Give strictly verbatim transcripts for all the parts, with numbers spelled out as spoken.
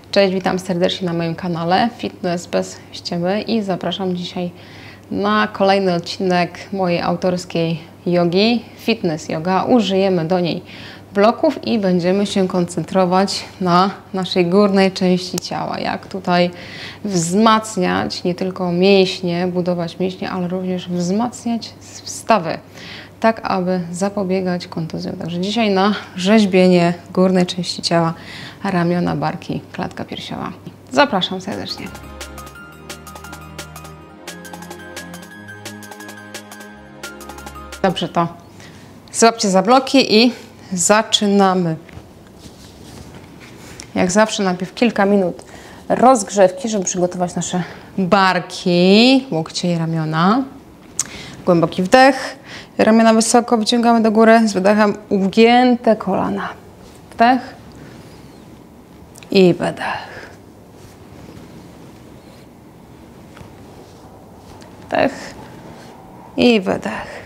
Cześć, witam serdecznie na moim kanale Fitness bez ściemy i zapraszam dzisiaj na kolejny odcinek mojej autorskiej jogi, Fitness Yoga. Użyjemy do niej bloków i będziemy się koncentrować na naszej górnej części ciała. Jak tutaj wzmacniać nie tylko mięśnie, budować mięśnie, ale również wzmacniać stawy, tak aby zapobiegać kontuzjom. Także dzisiaj na rzeźbienie górnej części ciała, ramiona, barki, klatka piersiowa. Zapraszam serdecznie. Dobrze, to złapcie za bloki i zaczynamy. Jak zawsze najpierw kilka minut rozgrzewki, żeby przygotować nasze barki, łokcie i ramiona. Głęboki wdech, ramiona wysoko wyciągamy do góry, z wydechem ugięte kolana. Wdech i wydech. Wdech i wydech.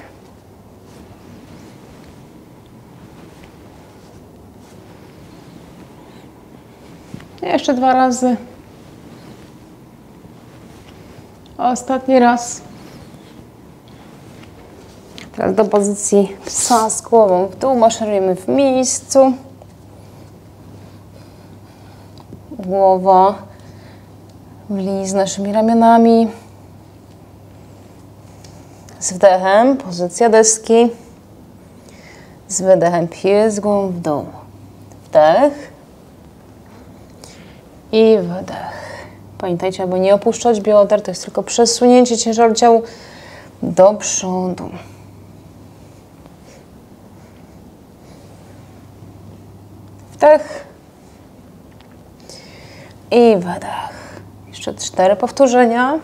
Jeszcze dwa razy. Ostatni raz. Teraz do pozycji psa z głową w dół. Maszerujemy w miejscu. Głowa w linii z naszymi ramionami. Z wdechem pozycja deski. Z wydechem pies z głową w dół. Wdech. I wydech. Pamiętajcie, aby nie opuszczać bioder, to jest tylko przesunięcie ciężaru ciała do przodu. Wdech. I wydech. Jeszcze cztery powtórzenia.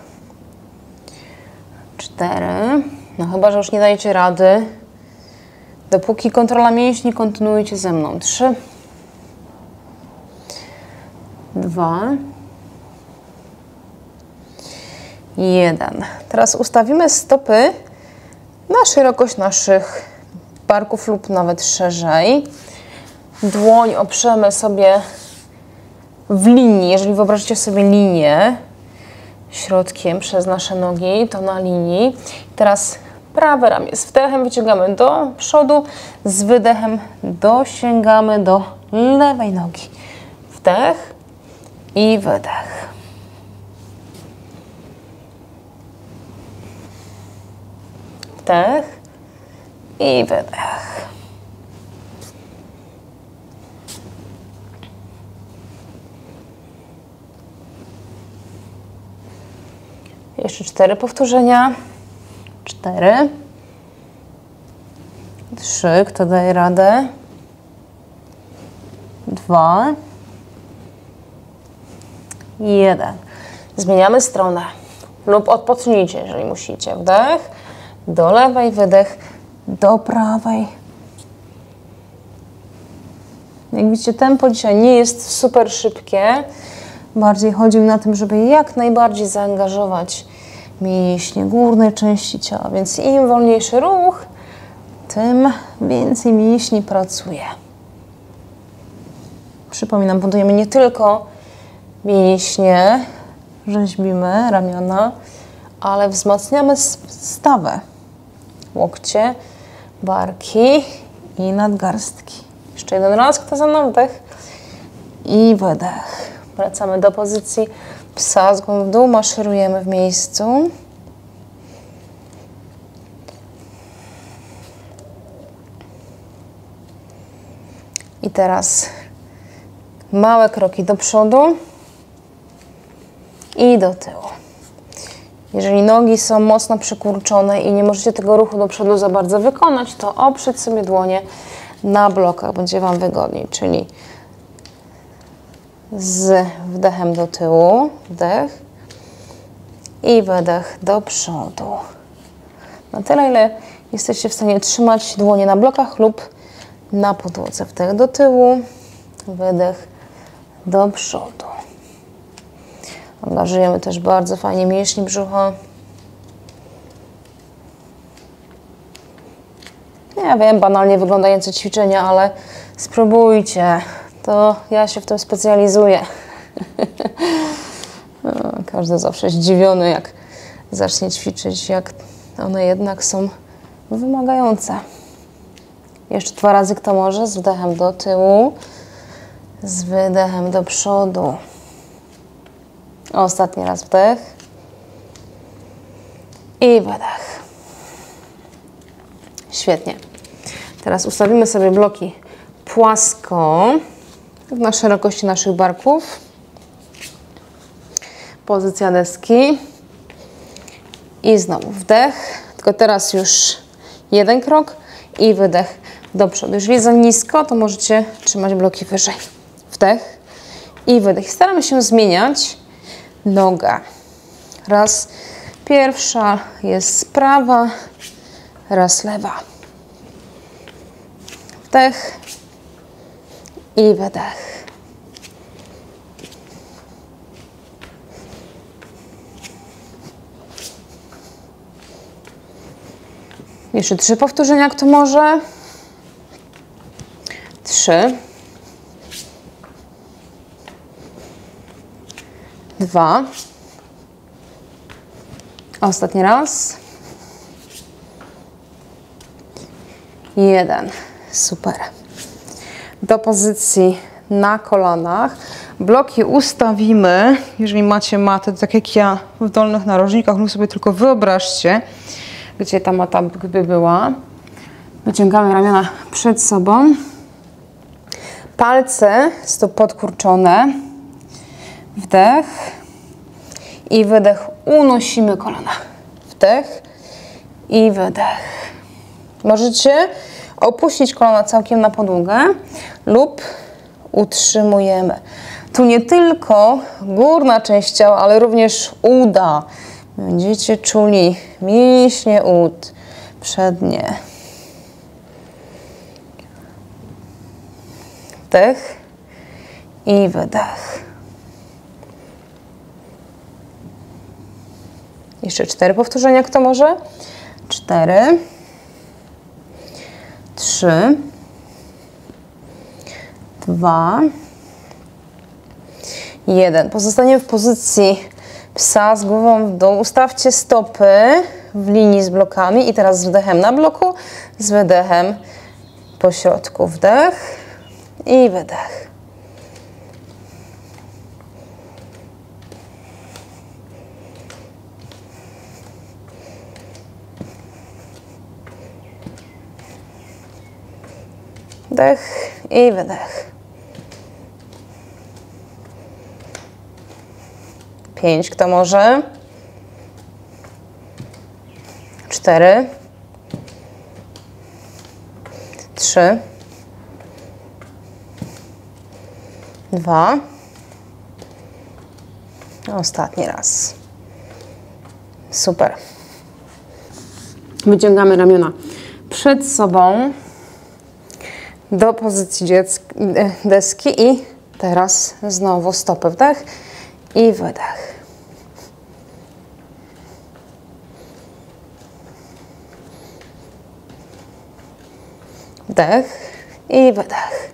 Cztery. No chyba, że już nie dajecie rady. Dopóki kontrola mięśni, kontynuujcie ze mną. Trzy. Dwa. Jeden. Teraz ustawimy stopy na szerokość naszych barków lub nawet szerzej. Dłoń oprzemy sobie w linii. Jeżeli wyobraźcie sobie linię środkiem przez nasze nogi, to na linii. Teraz prawe ramię z wdechem wyciągamy do przodu, z wydechem dosięgamy do lewej nogi. Wdech i wydech. Wdech i wydech. Jeszcze cztery powtórzenia. Cztery. Trzy. Kto daje radę? Dwa. Jeden. Zmieniamy stronę. Lub odpocznijcie, jeżeli musicie. Wdech. Do lewej. Wydech. Do prawej. Jak widzicie, tempo dzisiaj nie jest super szybkie. Bardziej chodzi mi na tym, żeby jak najbardziej zaangażować mięśnie górnej części ciała. Więc im wolniejszy ruch, tym więcej mięśni pracuje. Przypominam, budujemy nie tylko mięśnie, rzeźbimy ramiona, ale wzmacniamy stawę. Łokcie, barki i nadgarstki. Jeszcze jeden raz, kto za mną? Wdech i wydech. Wracamy do pozycji psa z głową w dół, maszerujemy w miejscu. I teraz małe kroki do przodu i do tyłu. Jeżeli nogi są mocno przykurczone i nie możecie tego ruchu do przodu za bardzo wykonać, to oprzeć sobie dłonie na blokach, będzie Wam wygodniej, czyli z wdechem do tyłu, wdech i wydech do przodu. Na tyle, ile jesteście w stanie trzymać dłonie na blokach lub na podłodze. Wdech do tyłu, wydech do przodu. Angażujemy też bardzo fajnie mięśnie brzucha. Ja wiem, banalnie wyglądające ćwiczenia, ale spróbujcie. To ja się w tym specjalizuję. Każdy zawsze zdziwiony, jak zacznie ćwiczyć, jak one jednak są wymagające. Jeszcze dwa razy, kto może, z wdechem do tyłu, z wydechem do przodu. Ostatni raz wdech i wydech. Świetnie. Teraz ustawimy sobie bloki płasko na szerokości naszych barków. Pozycja deski. I znowu wdech, tylko teraz już jeden krok i wydech do przodu. Jeżeli za nisko, to możecie trzymać bloki wyżej. Wdech i wydech. Staramy się zmieniać nogę. Raz pierwsza jest prawa, raz lewa. Wdech i wydech. Jeszcze trzy powtórzenia, kto może. Trzy. Dwa. Ostatni raz. Jeden. Super. Do pozycji na kolanach. Bloki ustawimy, jeżeli macie matę, tak jak ja w dolnych narożnikach, lub sobie tylko wyobraźcie, gdzie ta mata by była. Wyciągamy ramiona przed sobą. Palce stóp podkurczone. Wdech i wydech. Unosimy kolana. Wdech i wydech. Możecie opuścić kolana całkiem na podłogę lub utrzymujemy. Tu nie tylko górna część ciała, ale również uda. Będziecie czuli mięśnie ud, przednie. Wdech i wydech. Jeszcze cztery powtórzenia, kto może? Cztery. Trzy. Dwa. Jeden. Pozostaniemy w pozycji psa z głową w dół. Ustawcie stopy w linii z blokami i teraz z wdechem na bloku, z wydechem po środku. Wdech i wydech. Wdech i wydech. Pięć, kto może? Cztery. Trzy. Dwa. Ostatni raz. Super. Wyciągamy ramiona przed sobą do pozycji deski i teraz znowu stopy. Wdech i wydech. Wdech i wydech.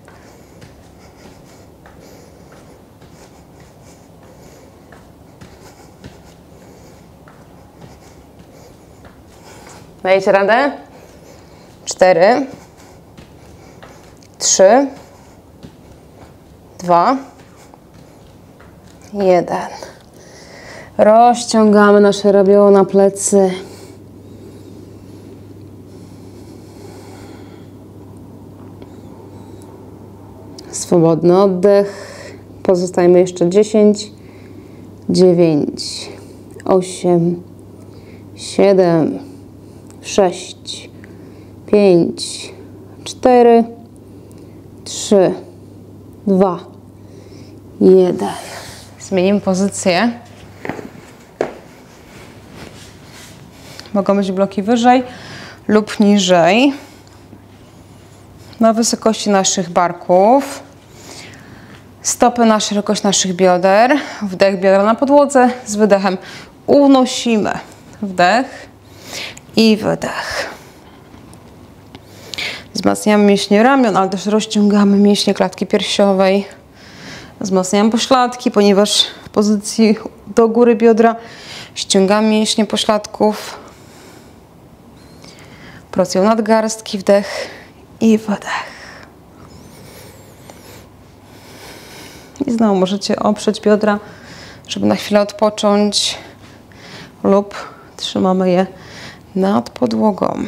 Dajecie radę? Cztery. Trzy. Dwa. Jeden. Rozciągamy nasze ramiona, plecy. Swobodny oddech. Pozostajemy jeszcze dziesięć, dziewięć, osiem, siedem, sześć, pięć, cztery, trzy, dwa, jeden. Zmienimy pozycję. Mogą być bloki wyżej lub niżej. Na wysokości naszych barków. Stopy na szerokość naszych bioder. Wdech, biodra na podłodze. Z wydechem unosimy. Wdech i wydech. Wzmacniamy mięśnie ramion, ale też rozciągamy mięśnie klatki piersiowej. Wzmacniam pośladki, ponieważ w pozycji do góry biodra ściągam mięśnie pośladków. Pracują nadgarstki, wdech i wydech. I znowu możecie oprzeć biodra, żeby na chwilę odpocząć, lub trzymamy je nad podłogą.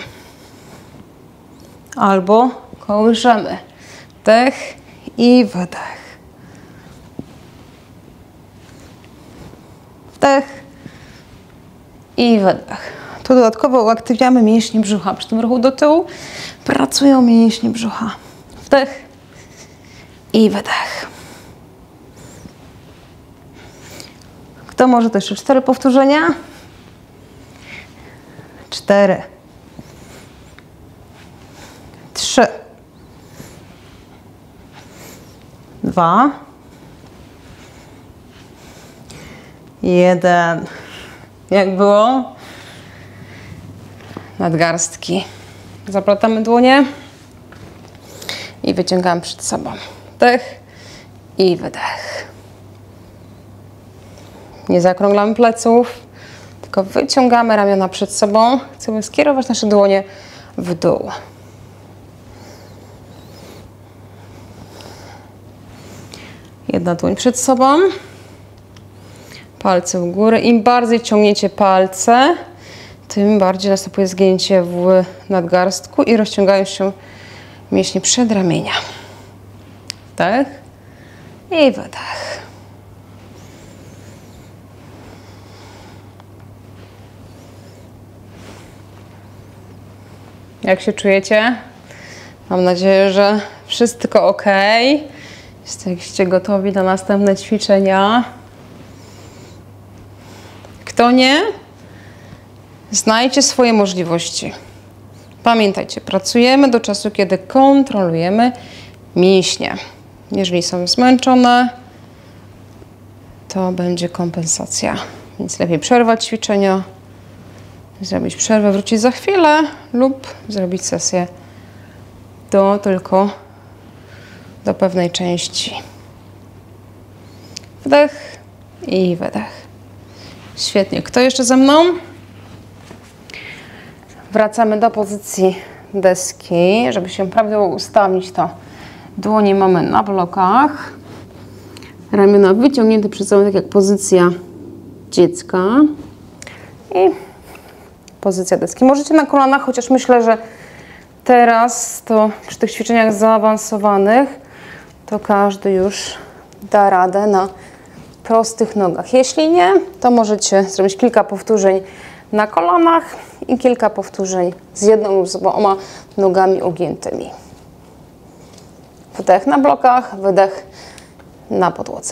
Albo kołyszemy. Wdech i wydech. Wdech i wydech. Tu dodatkowo uaktywniamy mięśnie brzucha. Przy tym ruchu do tyłu pracują mięśnie brzucha. Wdech i wydech. Kto może, to jeszcze cztery powtórzenia? Cztery. Trzy. Dwa. Jeden. Jak było? Nadgarstki. Zaplatamy dłonie i wyciągamy przed sobą. Wdech i wydech. Nie zakrąglamy pleców, tylko wyciągamy ramiona przed sobą. Chcemy skierować nasze dłonie w dół. Jedna dłoń przed sobą. Palce w górę. Im bardziej ciągniecie palce, tym bardziej następuje zgięcie w nadgarstku i rozciągają się mięśnie przedramienia. Wdech i wydech. Jak się czujecie? Mam nadzieję, że wszystko ok. Jesteście gotowi na następne ćwiczenia. Kto nie, znajdźcie swoje możliwości. Pamiętajcie, pracujemy do czasu, kiedy kontrolujemy mięśnie. Jeżeli są zmęczone, to będzie kompensacja. Więc lepiej przerwać ćwiczenia, zrobić przerwę, wrócić za chwilę lub zrobić sesję do tylko do pewnej części. Wdech i wydech. Świetnie. Kto jeszcze ze mną? Wracamy do pozycji deski. Żeby się prawidłowo ustawić, to dłonie mamy na blokach. Ramiona wyciągnięte przed sobą, tak jak pozycja dziecka. I pozycja deski. Możecie na kolanach, chociaż myślę, że teraz to przy tych ćwiczeniach zaawansowanych to każdy już da radę na prostych nogach. Jeśli nie, to możecie zrobić kilka powtórzeń na kolanach i kilka powtórzeń z jedną lub z oboma nogami ugiętymi. Wdech na blokach, wydech na podłodze.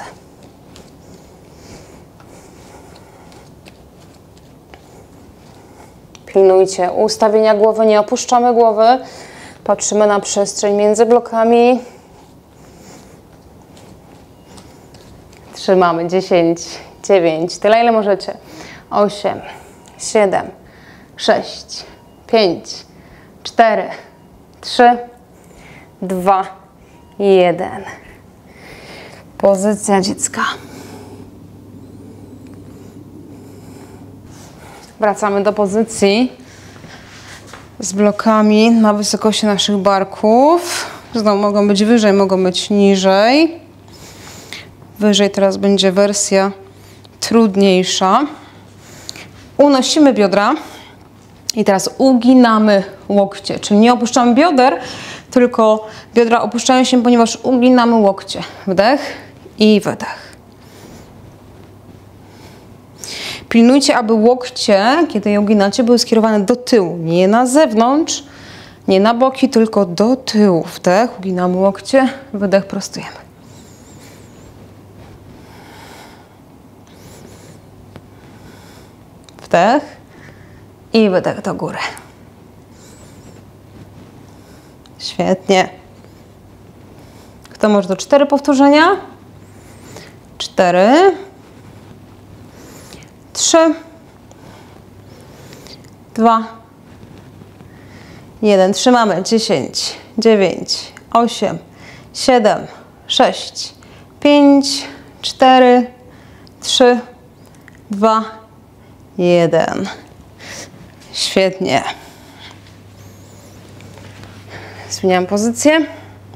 Pilnujcie ustawienia głowy, nie opuszczamy głowy. Patrzymy na przestrzeń między blokami. Trzymamy. dziesięć, dziewięć, tyle ile możecie. osiem, siedem, sześć, pięć, cztery, trzy, dwa, jeden. Pozycja dziecka. Wracamy do pozycji z blokami na wysokości naszych barków. Znowu mogą być wyżej, mogą być niżej. Wyżej teraz będzie wersja trudniejsza. Unosimy biodra i teraz uginamy łokcie. Czyli nie opuszczamy bioder, tylko biodra opuszczają się, ponieważ uginamy łokcie. Wdech i wydech. Pilnujcie, aby łokcie, kiedy je uginacie, były skierowane do tyłu. Nie na zewnątrz, nie na boki, tylko do tyłu. Wdech, uginamy łokcie, wydech, prostujemy. Wdech i wydech do góry. Świetnie. Kto może do cztery powtórzenia? Cztery. Trzy. Dwa. Jeden. Trzymamy. Dziesięć, dziewięć, osiem, siedem, sześć, pięć, cztery, trzy, dwa, jeden. Świetnie. Zmieniam pozycję.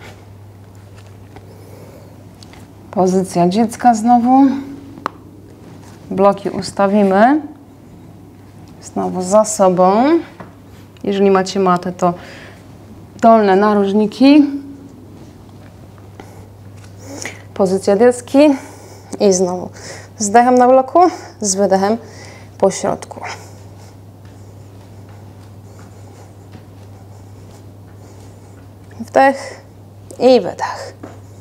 Pozycja dziecka znowu. Bloki ustawimy. Znowu za sobą. Jeżeli macie matę, to dolne narożniki. Pozycja deski. I znowu z wdechem na bloku, z wydechem po środku. Wdech i wydech.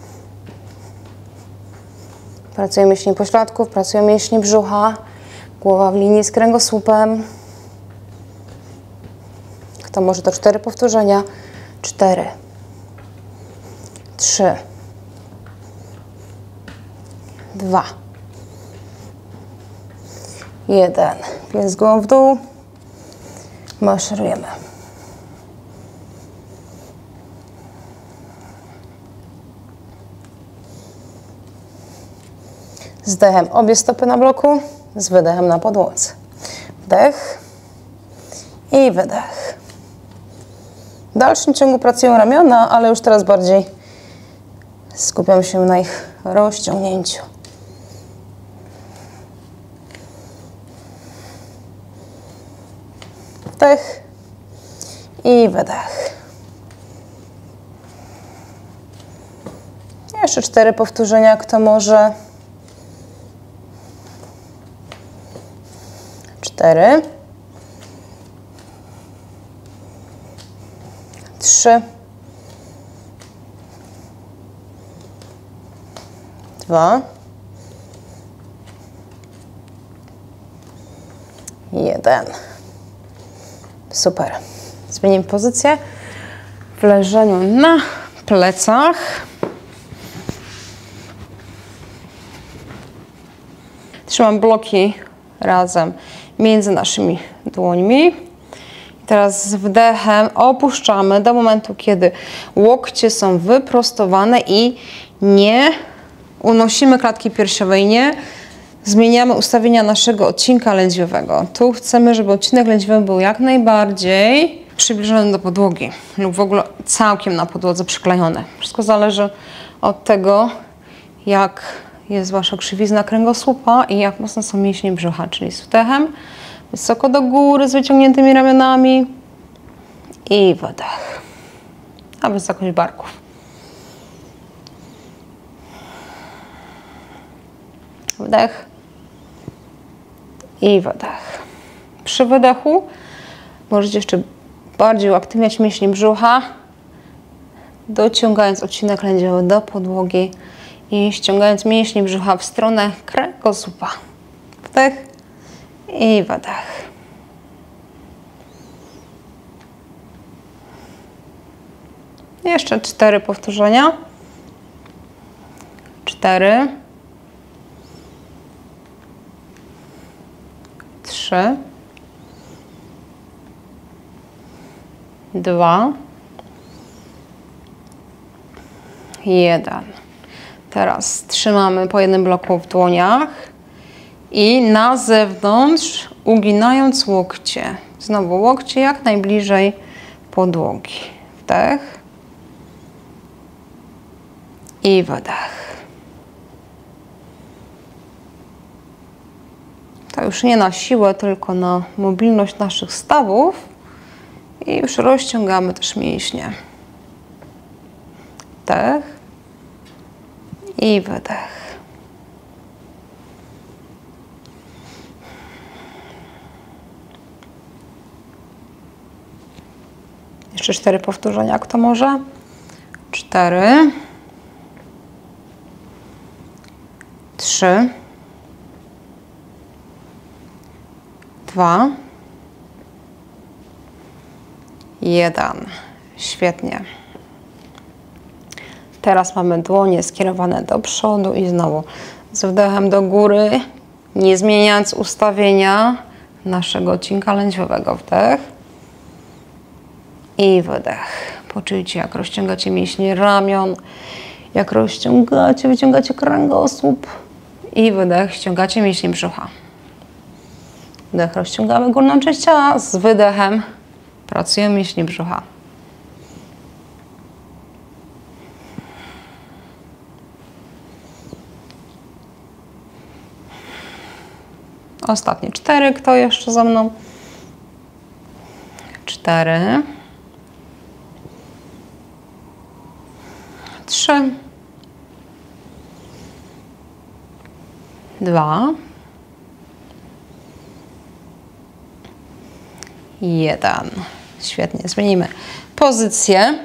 Pracują mięśnie pośladków, pracują mięśnie brzucha, głowa w linii z kręgosłupem. Kto może, to cztery powtórzenia. Cztery, trzy, dwa, jeden. Pies głową w dół. Maszerujemy. Z wdechem obie stopy na bloku, z wydechem na podłodze. Wdech i wydech. W dalszym ciągu pracują ramiona, ale już teraz bardziej skupiam się na ich rozciągnięciu. Wdech i wydech. Jeszcze cztery powtórzenia, kto może. Cztery. Trzy. Dwa. Jeden. Super. Zmienimy pozycję w leżeniu na plecach. Trzymam bloki razem między naszymi dłońmi. Teraz z wdechem opuszczamy do momentu, kiedy łokcie są wyprostowane i nie unosimy klatki piersiowej, nie zmieniamy ustawienia naszego odcinka lędźwiowego. Tu chcemy, żeby odcinek lędźwiowy był jak najbardziej przybliżony do podłogi lub w ogóle całkiem na podłodze przyklejony. Wszystko zależy od tego, jak jest wasza krzywizna kręgosłupa i jak mocno są mięśnie brzucha, czyli z wdechem wysoko do góry z wyciągniętymi ramionami i wydech na wysokość barków. Wdech i wydech. Przy wydechu możecie jeszcze bardziej uaktywniać mięśnie brzucha, dociągając odcinek lędźwiowy do podłogi i ściągając mięśnie brzucha w stronę kręgosłupa. Wdech i wydech. Jeszcze cztery powtórzenia. Cztery. Trzy. Dwa. Jeden. Teraz trzymamy po jednym bloku w dłoniach i na zewnątrz uginając łokcie. Znowu łokcie jak najbliżej podłogi. Wdech i wydech. To już nie na siłę, tylko na mobilność naszych stawów i już rozciągamy też mięśnie. Wdech i wydech. Jeszcze cztery powtórzenia, kto może? Cztery. Trzy. Dwa. Jeden. Świetnie. Teraz mamy dłonie skierowane do przodu i znowu z wdechem do góry, nie zmieniając ustawienia naszego odcinka lędźwiowego. Wdech i wydech. Poczujcie, jak rozciągacie mięśnie ramion Jak rozciągacie, wyciągacie kręgosłup i wydech, ściągacie mięśnie brzucha. Wdech, rozciągamy górną część ciała, z wydechem pracujemy mięśnie brzucha. Ostatnie cztery, kto jeszcze za mną? Cztery. Trzy. Dwa. Jeden. Świetnie, zmienimy pozycję.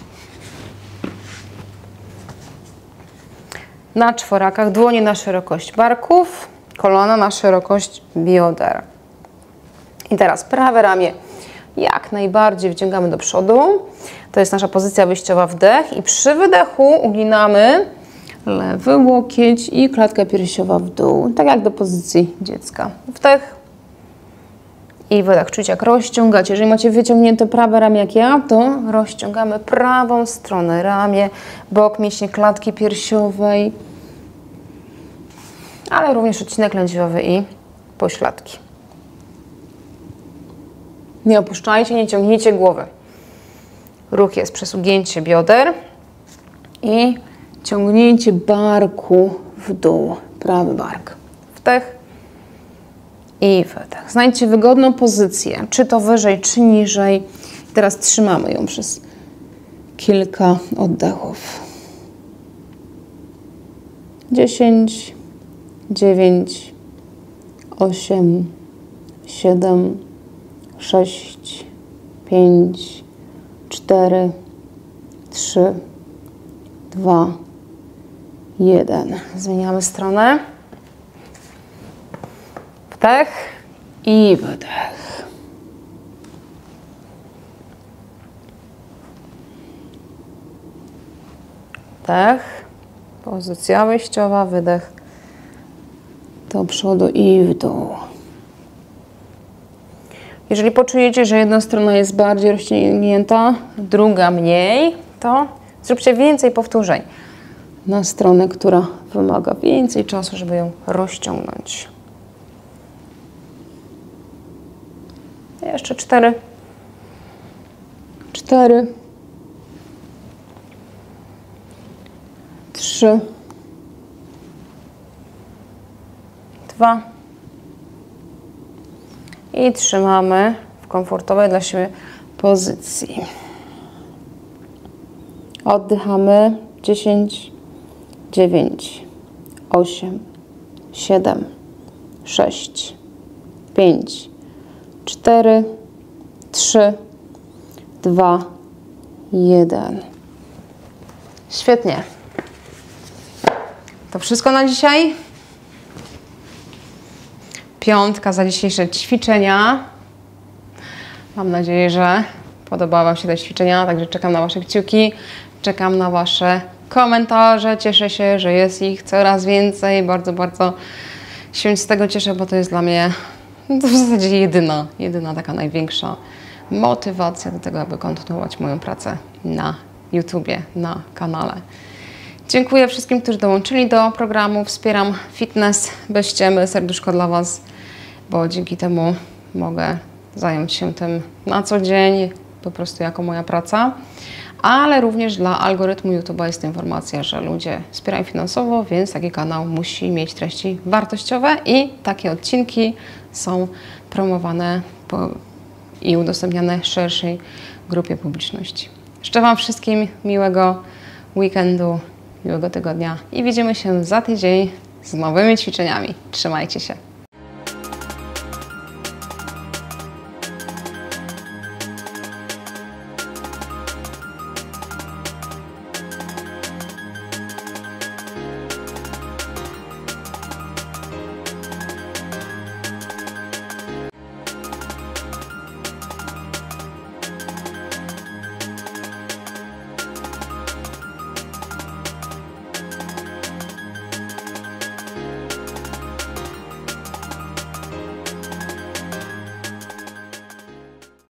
Na czworakach, dłonie na szerokość barków, kolana na szerokość bioder. I teraz prawe ramię jak najbardziej wciągamy do przodu. To jest nasza pozycja wyjściowa, wdech. I przy wydechu uginamy lewy łokieć i klatka piersiowa w dół. Tak jak do pozycji dziecka. Wdech i wydech. Czujcie, jak rozciągacie. Jeżeli macie wyciągnięte prawe ramię jak ja, to rozciągamy prawą stronę. Ramię, bok, mięśnie klatki piersiowej, ale również odcinek lędźwiowy i pośladki. Nie opuszczajcie, nie ciągnijcie głowy. Ruch jest przez ugięcie bioder i ciągnięcie barku w dół. Prawy bark. Wdech i wydech. Znajdźcie wygodną pozycję, czy to wyżej, czy niżej. Teraz trzymamy ją przez kilka oddechów. Dziesięć, dziewięć, osiem, siedem, sześć, pięć, cztery, trzy, dwa, jeden. Zmieniamy stronę. Wdech i wydech. Wdech, pozycja wyjściowa, wydech do przodu i w dół. Jeżeli poczujecie, że jedna strona jest bardziej rozciągnięta, druga mniej, to zróbcie więcej powtórzeń na stronę, która wymaga więcej czasu, żeby ją rozciągnąć. Jeszcze cztery. Cztery. Trzy. Dwa. I trzymamy w komfortowej dla siebie pozycji. Oddychamy. dziesięć, dziewięć, osiem, siedem, sześć, pięć, cztery, trzy, dwa, jeden. Świetnie. To wszystko na dzisiaj. Piątka za dzisiejsze ćwiczenia. Mam nadzieję, że podobały Wam się te ćwiczenia, także czekam na Wasze kciuki, czekam na Wasze komentarze. Cieszę się, że jest ich coraz więcej. Bardzo, bardzo się z tego cieszę, bo to jest dla mnie to w zasadzie jedyna, jedyna taka największa motywacja do tego, aby kontynuować moją pracę na YouTubie, na kanale. Dziękuję wszystkim, którzy dołączyli do programu. Wspieram fitness bez ściemy. Serduszko dla Was, bo dzięki temu mogę zająć się tym na co dzień, po prostu jako moja praca. Ale również dla algorytmu YouTube'a jest informacja, że ludzie wspierają finansowo, więc taki kanał musi mieć treści wartościowe i takie odcinki są promowane po, i udostępniane szerszej grupie publiczności. Życzę Wam wszystkim miłego weekendu, miłego tygodnia i widzimy się za tydzień z nowymi ćwiczeniami. Trzymajcie się.